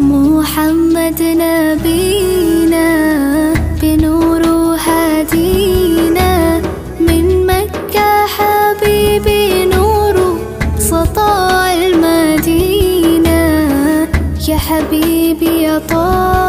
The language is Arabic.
محمد نبينا بنور هدينا، من مكة حبيبي نور سطاع المدينة، يا حبيبي يا طه